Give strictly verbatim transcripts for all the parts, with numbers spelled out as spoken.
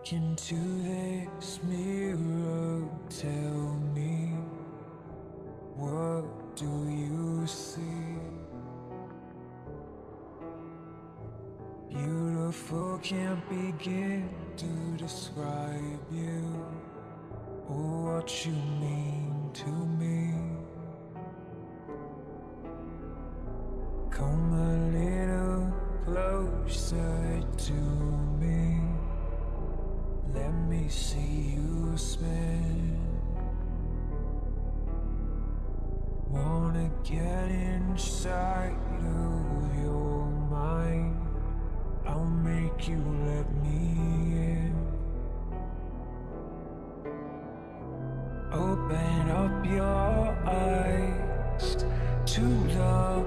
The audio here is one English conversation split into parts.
Look into this mirror, tell me, what do you see? Beautiful, can't begin to describe you or what you mean to me. Come a little closer to me, let me see you spin. Wanna get inside of your mind, I'll make you let me in. Open up your eyes to the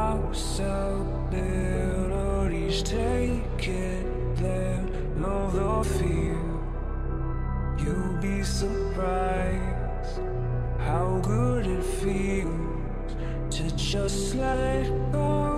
possibilities. Take it there, love the fear. You'll be surprised how good it feels to just let go.